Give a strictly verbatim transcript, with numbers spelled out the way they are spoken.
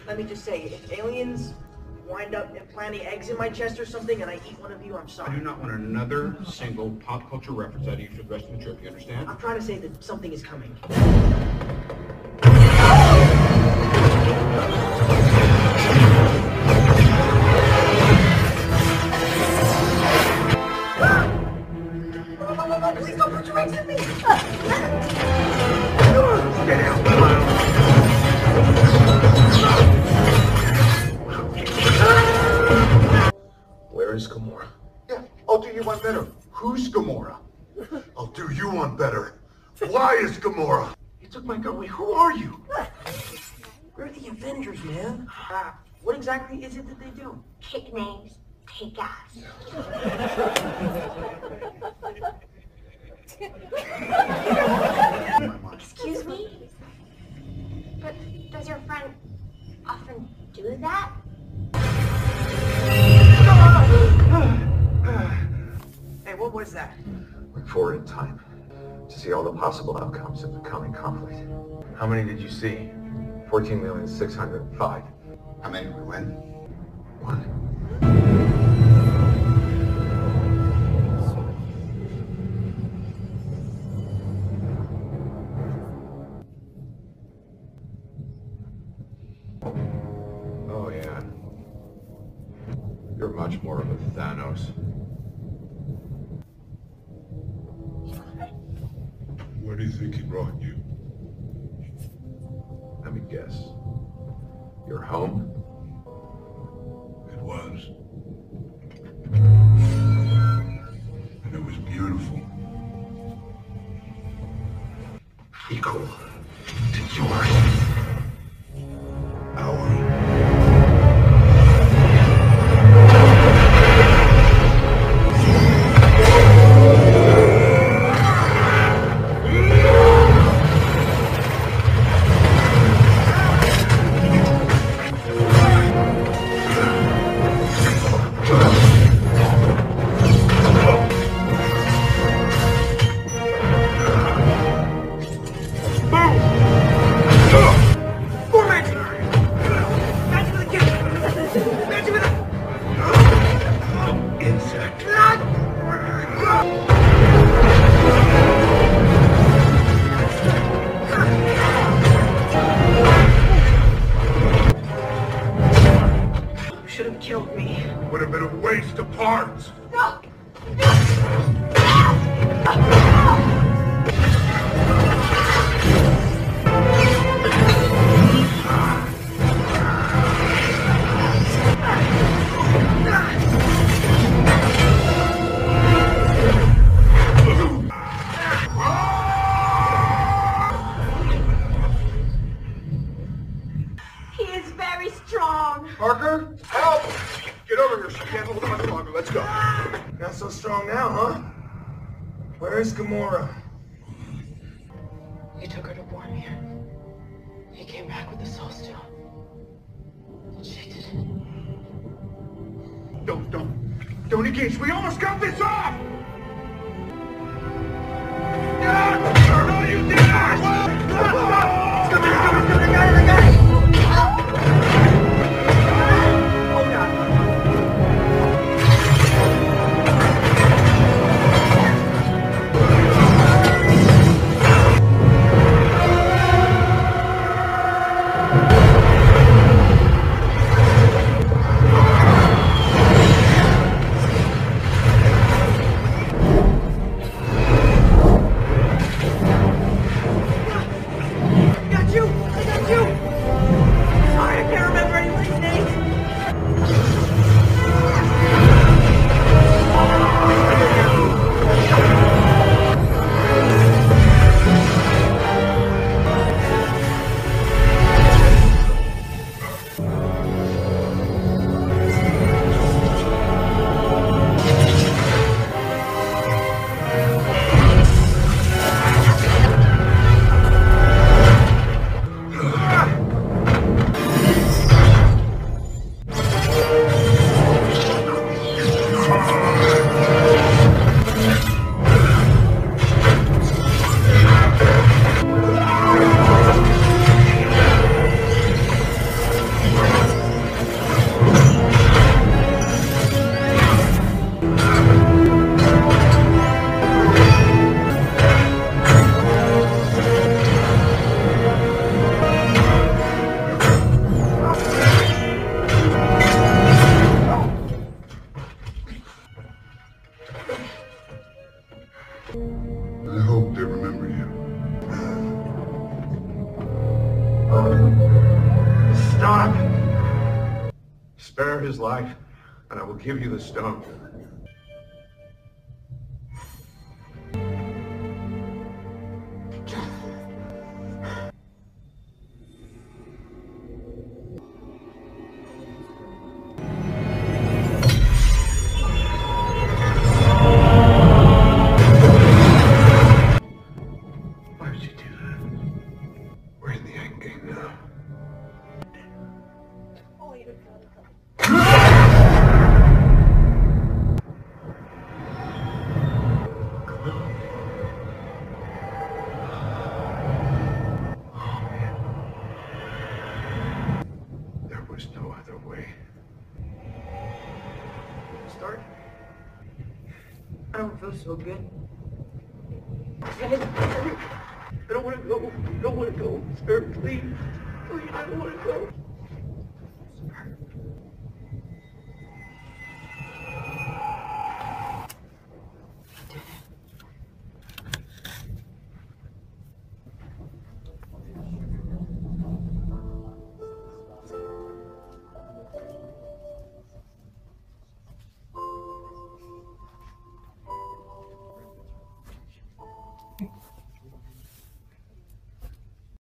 let me just say, if aliens wind up implanting eggs in my chest or something and I eat one of you, I'm sorry. I do not want another single pop culture reference out of you for the rest of the trip, you understand? I'm trying to say that something is coming. Please don't put your eggs in me! Get out! Where is Gamora? Yeah, I'll do you one better. Who's Gamora? I'll do you one better. Why is Gamora? You took my girl away. Who are you? We're the Avengers, man. Uh, what exactly is it that they do? Kick names, take ass. Excuse me? But does your friend often do that? Hey, what was that? Look forward in time to see all the possible outcomes of the coming conflict. How many did you see? fourteen million six hundred five. How many we win? One. Oh, yeah. You're much more of a Thanos. Where do you think he brought you? Let me guess. Your home? It was. And it was beautiful. Equal to yours. Our. Killed me. Would have been a waste of parts. No! He is very strong. Parker, help! Get over here. She can't hold it much longer. Let's go. Not so strong now, huh? Where is Gamora? He took her to Boromir. He came back with the Soul Stone. She did it. Don't, don't. Don't engage. We almost got this off! No, you did not! It's coming, it's coming, it's coming. I got it, I got it. stop? Spare his life, and I will give you the stone. Why would you do that? We're in the end game now. There was no other way. Start? I don't feel so good. I don't want to go. I don't want to go. Sir, please. Please, I don't want to go.